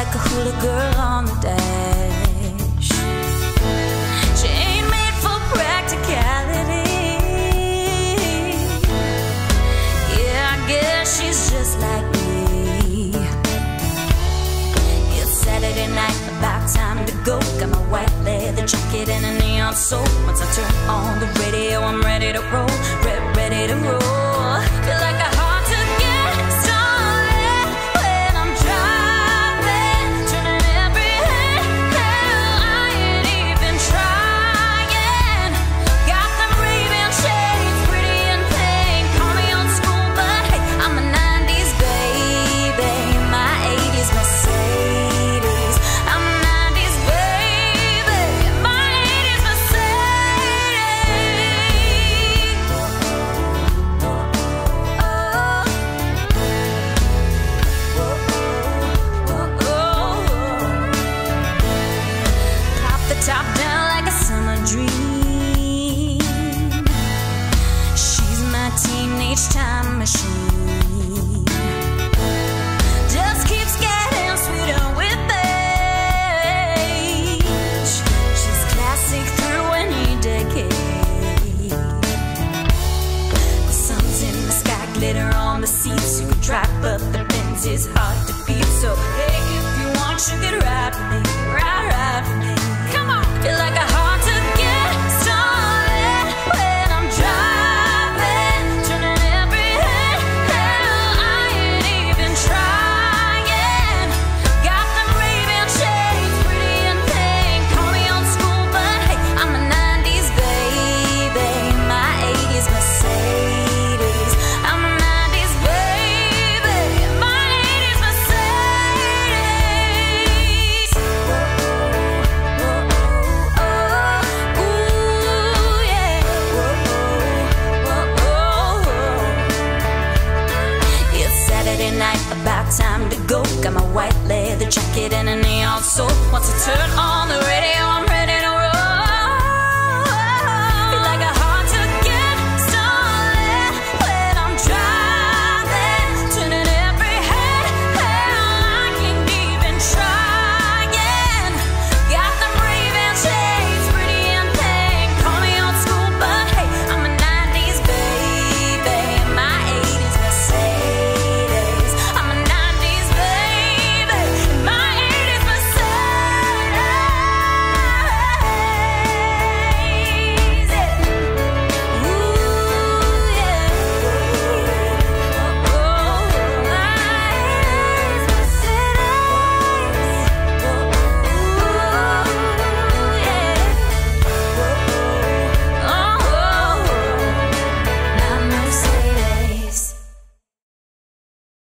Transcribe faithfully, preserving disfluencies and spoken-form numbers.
like a hula girl on the dash. She ain't made for practicality. Yeah, I guess she's just like me. It's Saturday night, about time to go. Got my white leather jacket and a neon soul. Once I turn on the radio, I'm ready to roll. Red, ready to roll. Feel like a heart to get started when I'm driving, turning every head. Hell, I ain't even trying. Got them Ray-Ban shades, pretty and pink. Call me old school, but hey, I'm a nineties baby. My eighties Mercedes. I'm a nineties baby. My eighties Mercedes. Pop the top down like a summer dream. She's my teenage time machine. Just keeps getting sweeter with age. She's classic through any decade. The sun's in the sky, glitter on the seats. You can drive, but the Benz is hard to beat. So hey, if you want, you can ride with me, ride, ride with me. Come on, feel like a heart to get started when I'm driving, turning every head. Hell, I ain't even trying. Got them Ray-Ban shades, pretty and pink. Call me old school, but hey, I'm a nineties baby. My eighties Mercedes. I'm a nineties baby. My eighties Mercedes. Whoa, oh, oh, ooh, yeah. Whoa, oh, oh. It's Saturday night, about time to go. Got my white leather jacket and a neon soul. Once I turn on the radio, I'm